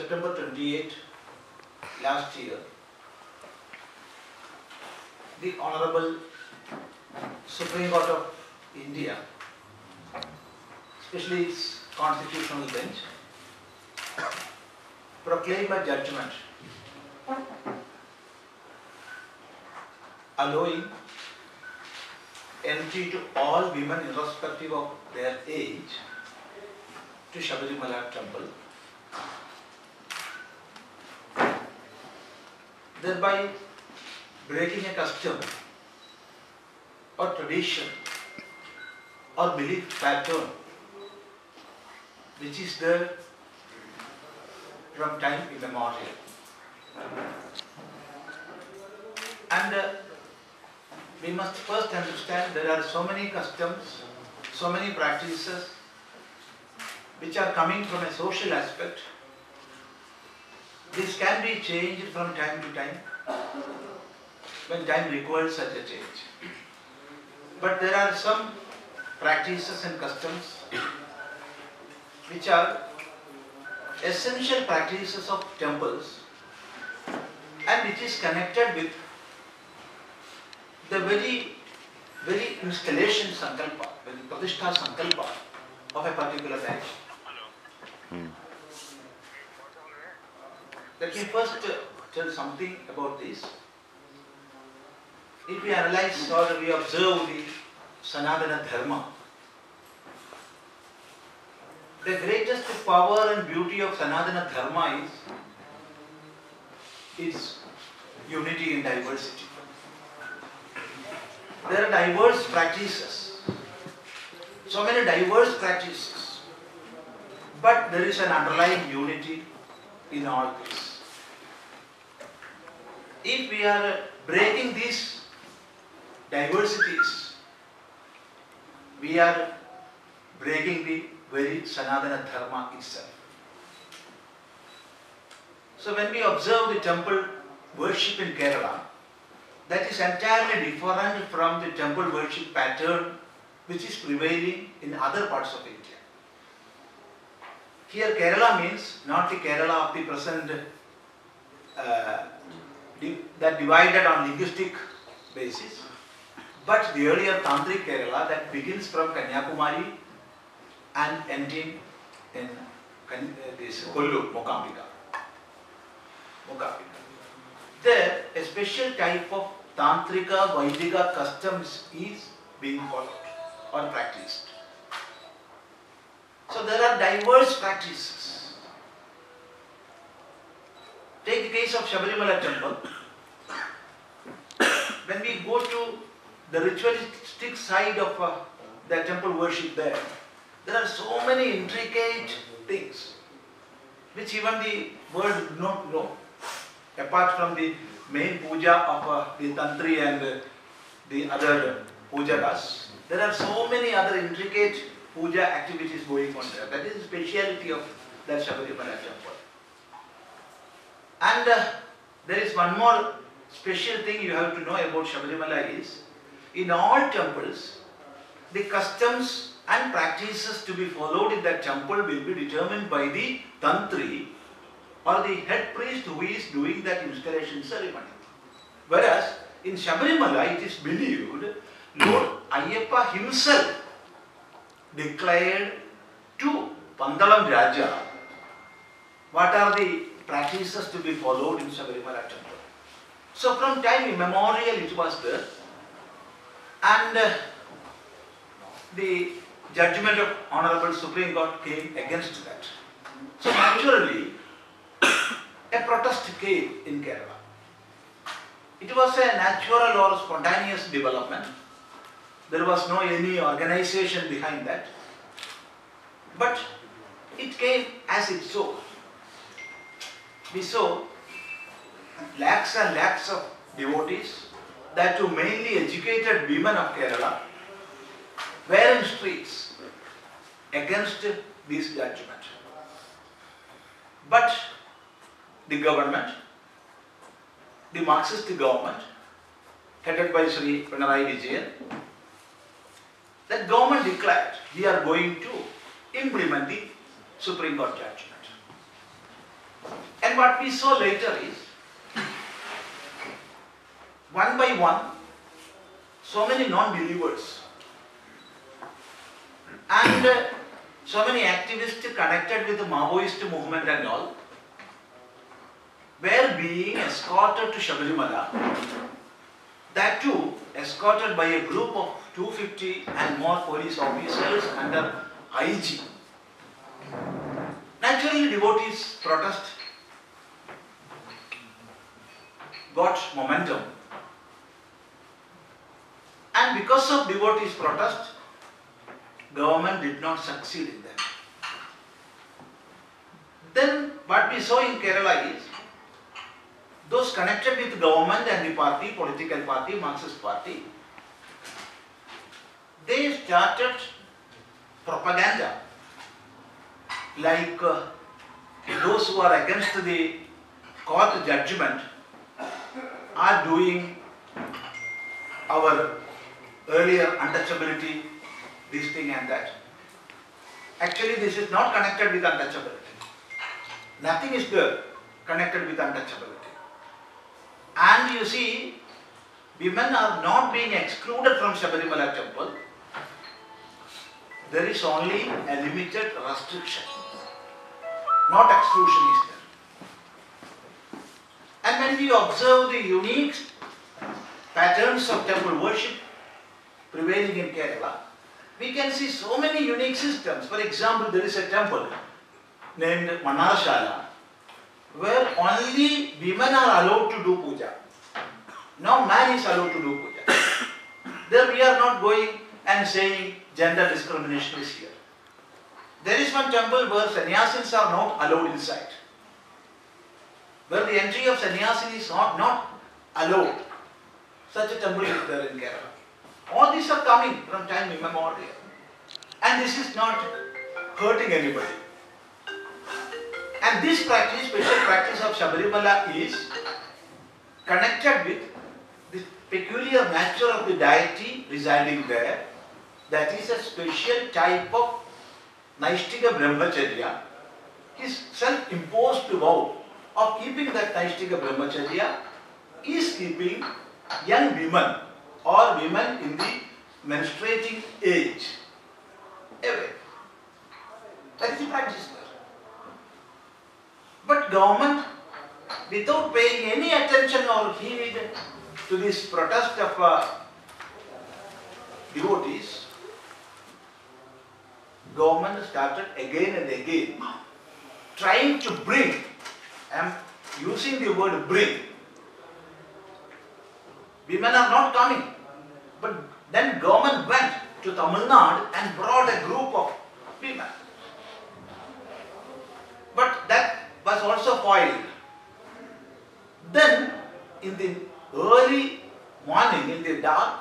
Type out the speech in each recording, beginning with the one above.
September 28 last year, the Honorable Supreme Court of India, especially its constitutional bench, proclaimed a judgment allowing entry to all women irrespective of their age to Sabarimala temple, thereby breaking a custom or tradition or belief pattern which is there from time immemorial. And we must first understand there are so many customs, so many practices which are coming from a social aspect. This can be changed from time to time when time requires such a change. But there are some practices and customs which are essential practices of temples and which is connected with the very installation sankalpa, very pratishtha sankalpa of a particular direction. Let me first tell something about this. If we analyze or we observe the Sanatana Dharma, the greatest power and beauty of Sanatana Dharma is its unity in diversity. There are diverse practices, so many diverse practices, but there is an underlying unity in all this. If we are breaking these diversities, we are breaking the very Sanatana Dharma itself. So when we observe the temple worship in Kerala, that is entirely different from the temple worship pattern which is prevailing in other parts of India. Here Kerala means not the Kerala of the present that divided on linguistic basis, but the earlier Tantric Kerala that begins from Kanyakumari and ending in this Kollu, Mookambika. There, a special type of Tantrika, Vaidika customs is being followed or practiced. So there are diverse practices. Take the case of Sabarimala temple. When we go to the ritualistic side of the temple worship there are so many intricate things which even the world do not know. Apart from the main puja of the Tantri and the other pujakas, there are so many other intricate puja activities going on there. That is the speciality of that Sabarimala temple. And there is one more special thing you have to know about Sabarimala is, in all temples, the customs and practices to be followed in that temple will be determined by the Tantri or the head priest who is doing that installation ceremony. Whereas in Sabarimala it is believed Lord Ayyappa himself declared to Pandalam Raja what are the practices to be followed in Sabarimala temple. So from time immemorial it was there, and the judgment of Honorable Supreme Court came against that. So naturally a protest came in Kerala. It was a natural or spontaneous development. There was no any organization behind that. But it came as it so. We saw lakhs and lakhs of devotees, that too mainly educated women of Kerala, were in streets against this judgment. But the government, the Marxist government, headed by Sri Pinarayi Vijayan, that government declared, we are going to implement the Supreme Court judgment. And what we saw later is, one by one, so many non-believers and so many activists connected with the Maoist movement and all were being escorted to Sabarimala, that too escorted by a group of 250 and more police officers under IG. Naturally, devotees' protest got momentum, and because of devotees' protest, government did not succeed in that. Then what we saw in Kerala is, those connected with government and the party, political party, Marxist party, they started propaganda like those who are against the court judgment are doing our earlier untouchability, this thing and that. Actually, this is not connected with untouchability. Nothing is there connected with untouchability. And you see, women are not being excluded from Sabarimala temple. There is only a limited restriction. Not exclusion is there. And when we observe the unique patterns of temple worship prevailing in Kerala, we can see so many unique systems. For example, there is a temple named Manarashala where only women are allowed to do puja. No man is allowed to do puja. There we are not going and saying gender discrimination is here. There is one temple where sannyasins are not allowed inside, where the entry of sannyasin is not allowed. Such a temple is there in Kerala. All these are coming from time immemorial. And this is not hurting anybody. And this practice, special practice of Sabarimala is connected with the peculiar nature of the deity residing there. That is a special type of Naishtika Brahmacharya. His self-imposed vow of keeping that Naishtika Brahmacharya is keeping young women or women in the menstruating age away. That is the practice there. But government, without paying any attention or heed to this protest of devotees, government started again and again trying to bring, I am using the word bring. Women are not coming, but then government went to Tamil Nadu and brought a group of women. But that was also foiled. Then in the early morning, in the dark,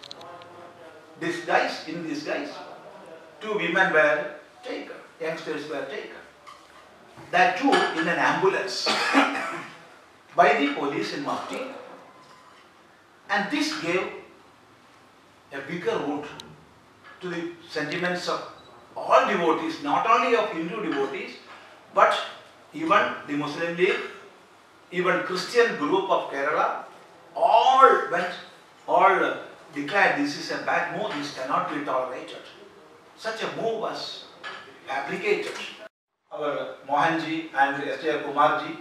in disguise, 2 women were taken, youngsters were taken. That too in an ambulance by the police in Marti. And this gave a bigger root to the sentiments of all devotees, not only of Hindu devotees, but even the Muslim League, even Christian group of Kerala, all declared this is a bad move, this cannot be tolerated. Such a move was fabricated. Our Mohanji and S.J. Kumarji,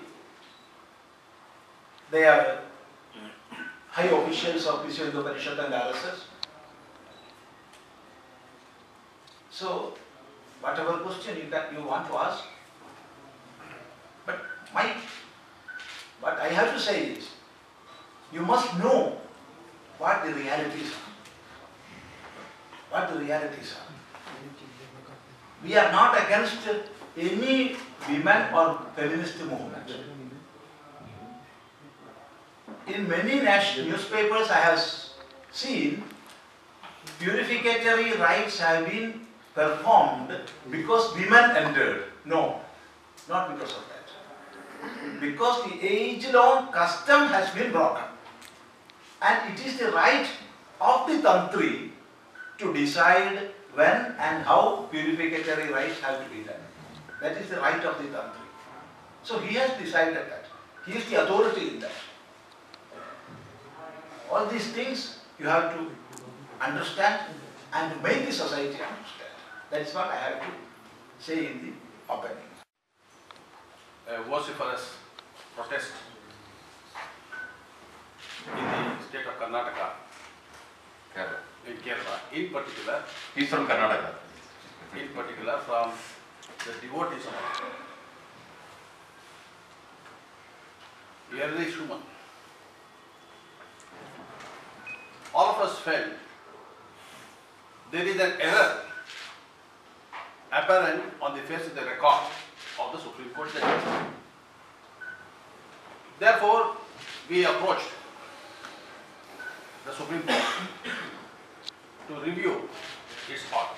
they are high officials of Viswa Hindu Parishad and RSS. So, whatever question you want to ask, but what I have to say is, you must know what the realities are. What the realities are. We are not against any women or feminist movement. In many national newspapers I have seen purificatory rites have been performed because women entered. No, not because of that. Because the age-long custom has been broken. And it is the right of the Tantri to decide when and how purificatory rites have to be done. That is the right of the Tantri. So he has decided that. He is the authority in that. All these things you have to understand and make the society understand. That's what I have to say in the opening. A vociferous protest in the state of Karnataka, in Kerala, in particular. He's from Karnataka. In particular from the devotees of Early Schumann. All of us felt there is an error apparent on the face of the record of the Supreme Court judgment. Therefore, we approached the Supreme Court to review its order.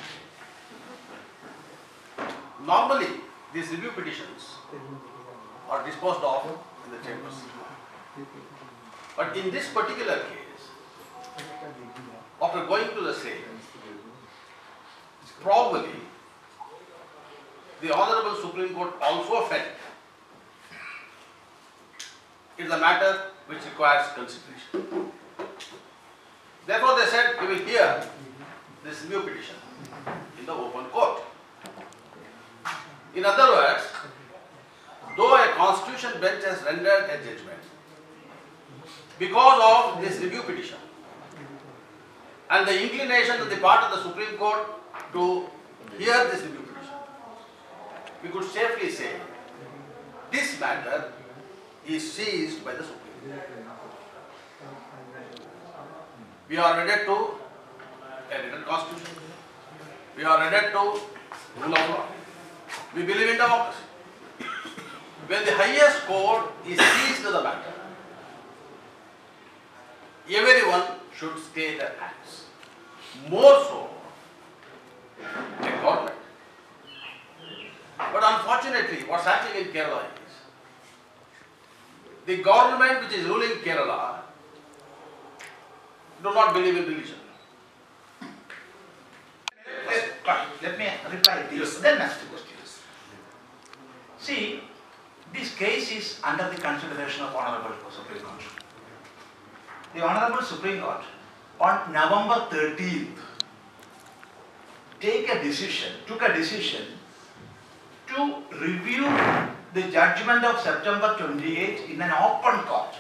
Normally, these review petitions are disposed of in the chambers. But in this particular case, after going to the same, probably the Honorable Supreme Court also felt it is a matter which requires consideration. Therefore, they said we will hear this review petition in the open court. In other words, though a constitution bench has rendered a judgment because of this review petition and the inclination on the part of the Supreme Court to hear this review petition, we could safely say this matter is seized by the Supreme Court. We are wedded to a written constitution. We are wedded to rule of law. We believe in democracy. When the highest court is seized to the matter, everyone should stay their hands. More so, the government. But unfortunately, what's happening in Kerala is, the government which is ruling Kerala do not believe in religion. Let me reply to this, then ask the questions. See, this case is under the consideration of Honorable Supreme Court. The Honorable Supreme Court on November 13th took a decision to review the judgment of September 28 in an open court.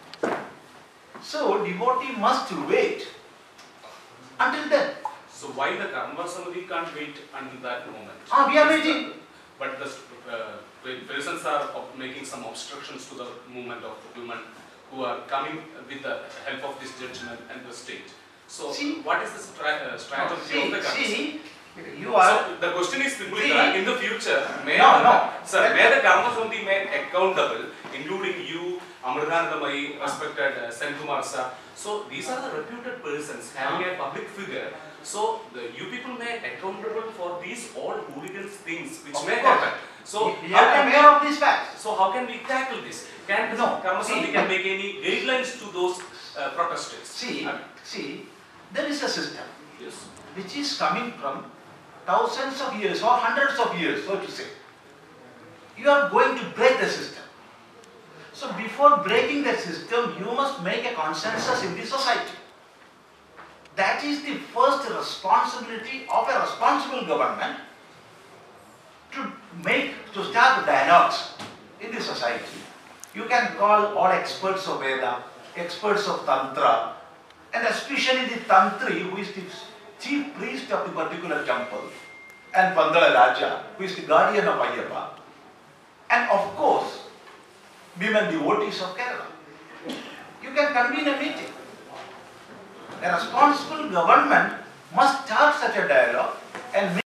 So, devotee must wait until then. So why the Karma Samiti can't wait until that moment? We are waiting. But the persons are making some obstructions to the movement of women who are coming with the help of this judgment and the state. So See, what is the strategy of the Karma? See, you are. So the question is simply that in the future, may the Karma Samiti made accountable, including you, Amridhanandamai, respected Sen Kumar sir. So these are the reputed persons having a public figure. So you people may accountable for these all hooligans things which may happen. So you are aware of these facts. So how can we tackle this? Can Karma Samiti can make any guidelines to those protesters? See, there is a system Yes. which is coming from thousands of years or hundreds of years, so to say. You are going to break the system. So before breaking the system, you must make a consensus in the society. That is the first responsibility of a responsible government, to start dialogues in the society. You can call all experts of Veda, experts of Tantra, and especially the Tantri, who is the chief priest of the particular temple, and Pandala Raja, who is the guardian of Ayyappa, and of course, women devotees of Kerala. You can convene a meeting. A responsible government must start such a dialogue and